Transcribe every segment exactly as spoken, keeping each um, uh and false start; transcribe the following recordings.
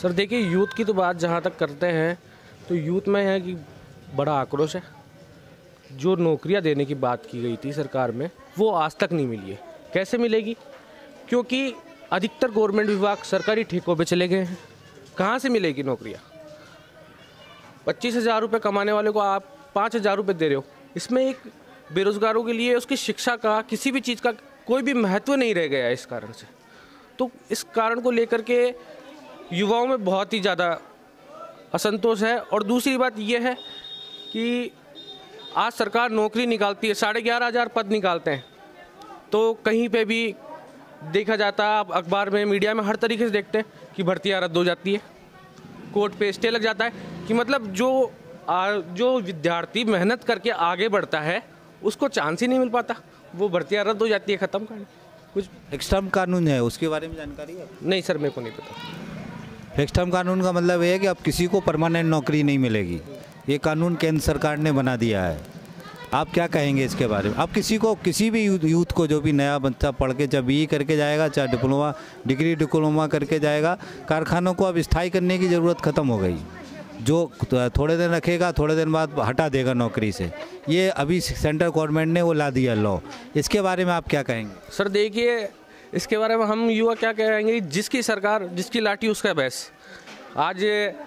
Sir देखिए, youth की तो बात जहाँ तक करते हैं तो यूथ में है कि बड़ा आक्रोश है। जो नौकरियाँ देने की बात की गई थी सरकार में, वो आज तक नहीं मिली है। कैसे मिलेगी? क्योंकि अधिकतर गवर्नमेंट विभाग सरकारी ठेकों पे चले गए हैं। कहाँ से मिलेगी नौकरियाँ? पच्चीस हज़ार रुपये कमाने वाले को आप पाँच हज़ार रुपये दे रहे हो। इसमें एक बेरोज़गारों के लिए उसकी शिक्षा का, किसी भी चीज़ का कोई भी महत्व नहीं रह गया है इस कारण से। तो इस कारण को लेकर के युवाओं में बहुत ही ज़्यादा असंतोष है। और दूसरी बात यह है कि आज सरकार नौकरी निकालती है, साढ़े ग्यारह हज़ार पद निकालते हैं, तो कहीं पे भी देखा जाता है, आप अखबार में, मीडिया में हर तरीके से देखते हैं कि भर्तियाँ रद्द हो जाती है, कोर्ट पे स्टे लग जाता है। कि मतलब जो आ, जो विद्यार्थी मेहनत करके आगे बढ़ता है उसको चांस ही नहीं मिल पाता, वो भर्तियाँ रद्द हो जाती है, ख़त्म कहानी। कुछ फिक्स टर्म कानून है, उसके बारे में जानकारी है? नहीं सर, मेरे को नहीं पता। फिक्स टर्म कानून का मतलब ये है कि अब किसी को परमानेंट नौकरी नहीं मिलेगी। ये कानून केंद्र सरकार ने बना दिया है। आप क्या कहेंगे इसके बारे में? आप किसी को, किसी भी यूथ, यूथ को, जो भी नया बच्चा पढ़ के चाहे बी ई करके जाएगा, चाहे डिप्लोमा, डिग्री डिप्लोमा करके जाएगा, कारखानों को अब स्थायी करने की ज़रूरत ख़त्म हो गई। जो थोड़े दिन रखेगा, थोड़े दिन बाद हटा देगा नौकरी से, ये अभी सेंट्रल गवर्नमेंट ने वो ला दिया लॉ। इसके बारे में आप क्या कहेंगे? सर देखिए, इसके बारे में हम युवा क्या कहेंगे? जिसकी सरकार, जिसकी लाठी उसका भैंस। आज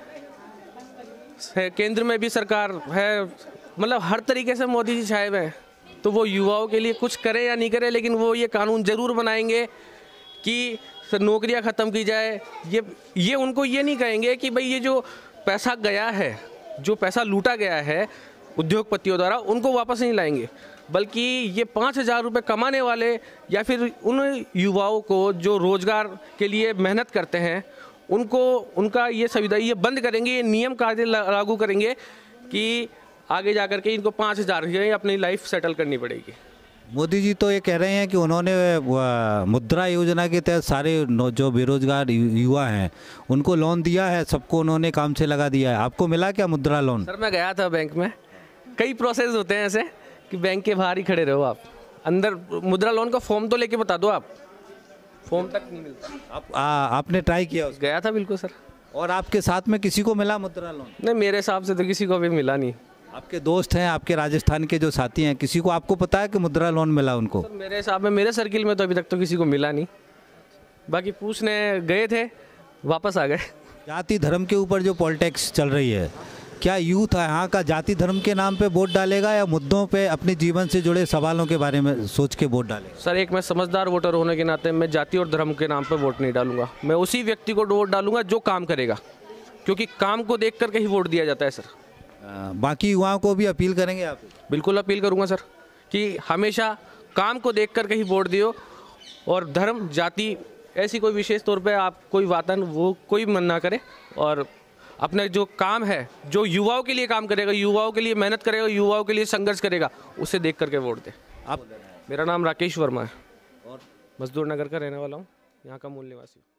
केंद्र में भी सरकार है, मतलब हर तरीके से मोदी जी छाए हुए हैं, तो वो युवाओं के लिए कुछ करे या नहीं करे, लेकिन वो ये कानून ज़रूर बनाएंगे कि नौकरियां ख़त्म की जाए। ये ये उनको ये नहीं कहेंगे कि भाई ये जो पैसा गया है, जो पैसा लूटा गया है उद्योगपतियों द्वारा, उनको वापस नहीं लाएंगे, बल्कि ये पाँच हज़ार रुपये कमाने वाले या फिर उन युवाओं को जो रोज़गार के लिए मेहनत करते हैं, उनको उनका ये सुविधा ये बंद करेंगे। ये नियम कायदे लागू करेंगे कि आगे जा कर के इनको पाँच हज़ार अपनी लाइफ सेटल करनी पड़ेगी। मोदी जी तो ये कह रहे हैं कि उन्होंने मुद्रा योजना के तहत सारे जो बेरोजगार युवा हैं उनको लोन दिया है, सबको उन्होंने काम से लगा दिया है। आपको मिला क्या मुद्रा लोन? सर मैं गया था बैंक में, कई प्रोसेस होते हैं ऐसे कि बैंक के बाहर ही खड़े रहो आप, अंदर मुद्रा लोन का फॉर्म तो लेके बता दो, आप फॉर्म तक नहीं मिलता। आप, आ, आपने ट्राई किया? गया था बिल्कुल सर। और आपके साथ में किसी को मिला मुद्रा लोन? नहीं, मेरे हिसाब से तो किसी को भी मिला नहीं। आपके दोस्त हैं, आपके राजस्थान के जो साथी हैं, किसी को आपको पता है कि मुद्रा लोन मिला उनको? सर मेरे हिसाब में, मेरे सर्किल में तो अभी तक तो किसी को मिला नहीं। बाकी पूछने गए थे, वापस आ गए। जाति धर्म के ऊपर जो पॉलिटिक्स चल रही है, क्या यूथ यहाँ का जाति धर्म के नाम पे वोट डालेगा या मुद्दों पे, अपने जीवन से जुड़े सवालों के बारे में सोच के वोट डालेगा? सर एक मैं समझदार वोटर होने के नाते मैं जाति और धर्म के नाम पे वोट नहीं डालूंगा। मैं उसी व्यक्ति को वोट डालूंगा जो काम करेगा, क्योंकि काम को देख करके ही वोट दिया जाता है। सर बाकी युवाओं को भी अपील करेंगे आप? बिल्कुल अपील करूंगा सर कि हमेशा काम को देख करके ही वोट दियो, और धर्म जाति ऐसी कोई विशेष तौर पे आप कोई वातन वो कोई मन ना करे, और अपने जो काम है, जो युवाओं के लिए काम करेगा, युवाओं के लिए मेहनत करेगा, युवाओं के लिए संघर्ष करेगा, उसे देख करके वोट दे। आप? मेरा नाम राकेश वर्मा है और मजदूर नगर का रहने वाला हूँ, यहाँ का मूल निवासी हूँ।